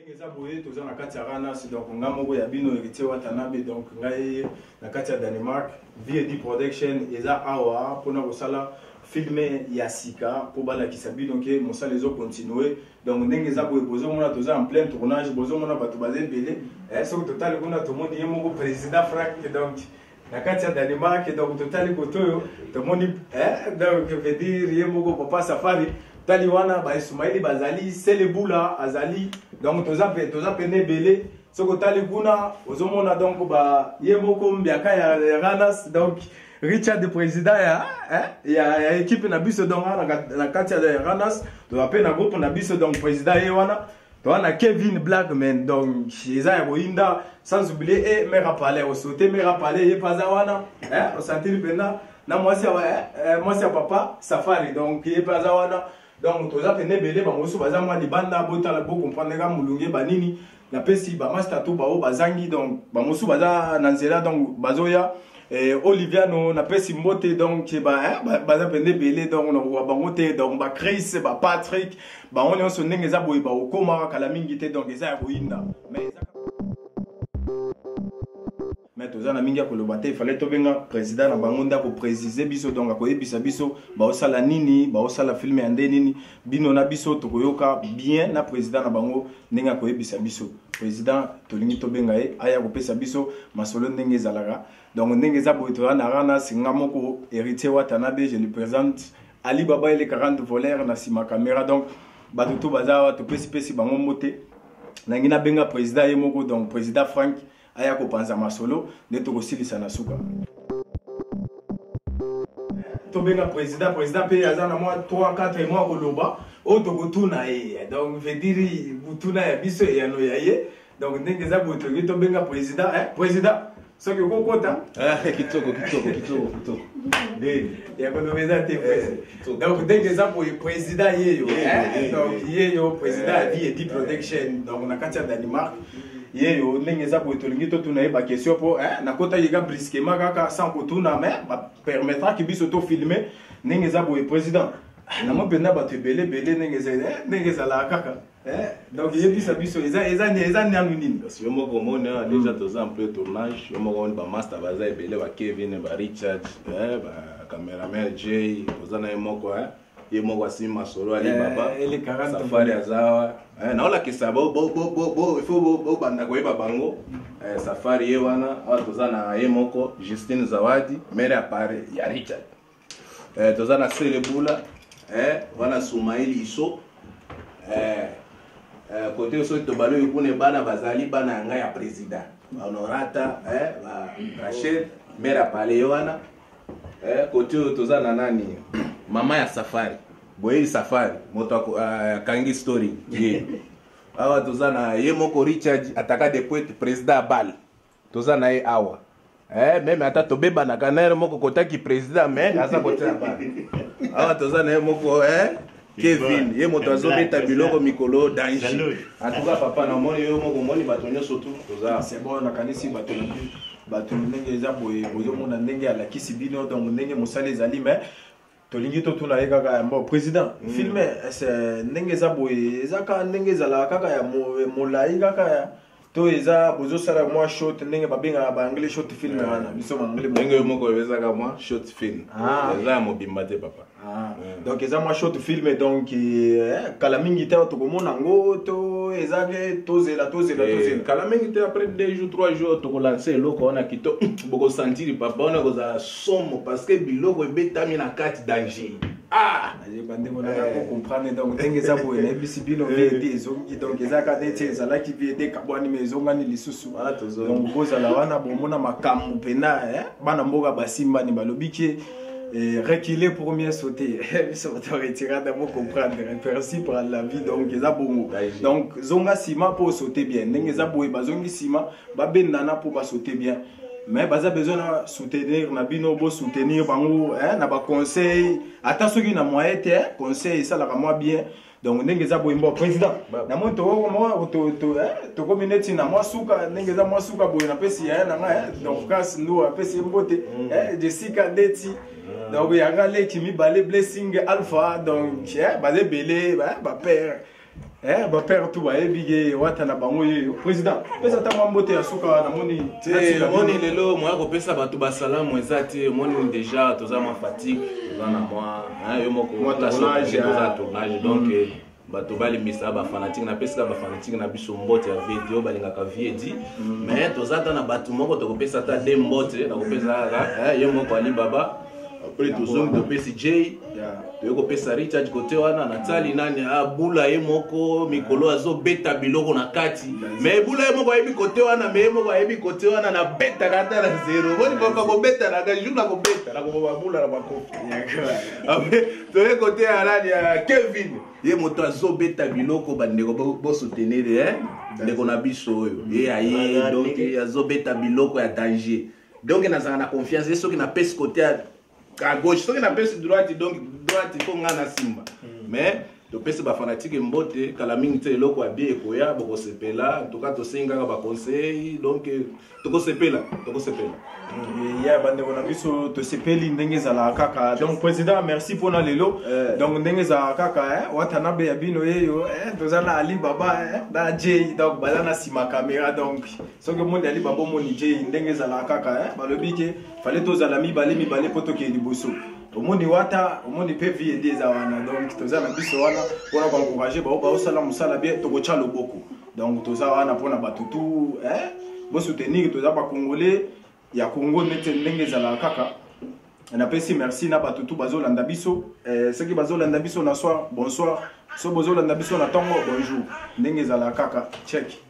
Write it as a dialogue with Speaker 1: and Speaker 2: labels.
Speaker 1: eza boye toza na kati ya Ranas donc nga moko ya bino héritier Watanabe donc ngai na kati ya Danemark VD Production eza awa pona kosala filme ya sika po balakisa bino ke mosala ezo continuer donc ndenge eza boye bozomona toza en plein tournage bozomona bato baza ebele soki totali kuna tomoni ye moko président Frank donc na kati ya Danemark donc totali kotoyo tomoni donc veut dire ye moko papa safari tali wana ba Ismaili bazali Selebula azali donc toza pene belé soko tali kuna ozomona donc ba ye moko mbiaka ya Ranas donc Richard de président ya équipe na biso donc na kati ya Ranas to appelle na groupe na biso donc président ye wana to wana Kevin Blackman donc eza ya boinda sans oublier Mera Palais au sauté Mera Palais ye paza wana au sentir pena na mwasi ya papa Safari donc ye paza wana donc toza pene belé ba mosu baza mwa libanda botala bo comprendre ga mulunge banini na pesi ba master to ba o bazangi donc ba mosu baza na nzela donc bazoya Oliviano na pesi mbote donc baza pene belé donc na ba mote donc ba Chris ba Patrick ba on nyonso ndenge za boyi ba okoma kala mingi te donc eza ya boyinda mais toza na mingi ya koloba te fallait tobenga président na bango ndako préciser biso donc akoyebisa biso baosala nini baosala filme ya nde nini bino na biso tokoyoka bien na président na bango ndenge akoyebisa biso président tolingi tobenga ye aya kopesa biso masolo ndenge ezalaka donc ndenge eza boye toza na rana singa moko héritier Watanabe je le présente Ali Baba ele 40 voleurs na sima caméra donc bato to baza topesi bango mote nangi na benga président ye moko donc président Frank aya kopanza masolo nde tokosilisa na suka tobenga président pe aza na mwa 3-4 mois koloba o tokotuna ye donc veut dire butuna ya biso ya no ya ye donc ndenge za boto tobenga président soki kokota
Speaker 2: kitoko
Speaker 1: ya konomeza te donc ndenge za boye président yeyo donc yeyo président ya VD Production donc na kati ya Danemark yeyo ndenge za boye tolingi totuna ye ba question po na kota yega brusquement kaka sans kotuna mais ba permettra que biso to filmer ndenge za boye président na mo penda bato belé ndenge za la kaka donc yebisa biso eza nyanu nini
Speaker 2: parce que moko mona déjà toza en plein tournage moko ba master baza ebele ba Kevin ba Richard ba cameraman Jay toza na moko ye moko asima solo Ali Baba
Speaker 1: ele 40
Speaker 2: Safari azawa na ola kisabo il faut banda koyeba bango Safari ye wana toza na ye moko Justine Zawadi mere apare ya Richard toza na Selebula wana Sumaili Iso côté so to balo yukune bana bazali bana nga ya président honorata Rachel mera pale wana côté toza na nani mama ya Safari boye Safari moto kangi story ye awa toza na ye moko Richard ataka de poète président bal toza na ye awa même ata tobeba na kanere moko kotaki président mais asa côté bal awa toza na ye moko Kevin ye moto azobeta biloko mikolo danger en tout cas papa na moni yo moko moni bato nyonso tout toza
Speaker 1: c'est bon na kanisi bato ndenge eza boye bozomona ndenge alakisi bino donc ndenge mosala ezali mais tolingi totuna ye kaka bon président filme ndenge eza boye eza kaka ndenge ezala kaka ya molai kaka to eza bozosala mwa short ndenge babenga ba anglais short film wana biso ba anglais
Speaker 2: ndenge moko ezaka mwa short film eza mobimba te papa
Speaker 1: donc eza mwa short film donc kala mingi te tokomona ngo to ezake tozela
Speaker 2: kala mingi te après 2 jours 3 jours tokolancer eloko wana kito boko sentir papa wana kozala somo parce que biloko ebetami na kati danger
Speaker 1: je bande mona ko comprendre donc ndenge za boye na bisi bino VD ezongi donc ezaka neti ezala ki VD kabwani mezonga ni lisusu donc bozala wana bomona makambo pena bana mboka basimba ni balobiki reculer pour mieux sauter ça va te retirer de comprendre merci pour la vie donc eza bongo donc zonga sima pour sauter bien ndenge za boye bazongi sima babendana pour ba sauter bien mais baza besoin de soutenir na bino bo soutenir bango na ba conseil ata soki na moyen te conseil ça la moi bien donc ndenge za boye mbo président na mo to community na moi suka ndenge za moi suka boye na pesi ya na nga donc kas ndo apesi mbote Jessica Deti donc yanga le kimi balé blessing alpha donc baze belé ba père ba père tout ba ebige wata na bango ye président pesa ta mambote ya suka na moni
Speaker 2: moni lelo moi ko pesa batu ba salamu ezati moni déjà toza ma fatigue toza na moi yo moko tournage donc batu bali misa ba fanatique na pesa ba fanatique na biso mbote ya video balingaka viedi mais toza ta na batu moko to ko pesa ta de mbote na ko pesa yo moko Ali Baba après tozongi to pesi J to pesa Richard kote wana na tali nani abula ye moko mikolo azo beta biloko na kati mais bula ye moko ayebi kote wana mais moko ayebi kote wana na beta kata na zero boni papa ko beta na jour na ko beta na ko babula na bakofi après to ye kote nani Kevin ye moto azo beta biloko bandeko bo soutenir ndeko na biso oyo ye aye donc azo beta biloko ya danger donc nazana na confiance soki na pesi kote à gauche soki na pesi droite donc droite il faut ngana simba mais to pesi ba fanatique mbote kala mingi te eloko abi ekoya boko sepela en tout cas to senga ba conseil donc to ko sepela
Speaker 1: ya bande bona biso to sepeli ndenge za kaka donc président merci pour na lelo donc ndenge za kaka watana be yabino yeyo to za na Ali Baba da J donc bala na sima caméra donc soki monde Ali Baba moni J ndenge za kaka balobi ke fallait to za la mi balé poto ke liboso omoni wata omoni pe vie des wana donc toza na biso wana pona ba encourager ba osala musala bien to ko cha loboko donc toza wana pona batutu bo soutenir toza ba congolais ya Congo nete ndenge za kaka na pesi merci na batutu bazolanda biso ceux qui bazolanda biso na soir bonsoir so bozolanda biso na tongo bonjour ndenge za kaka check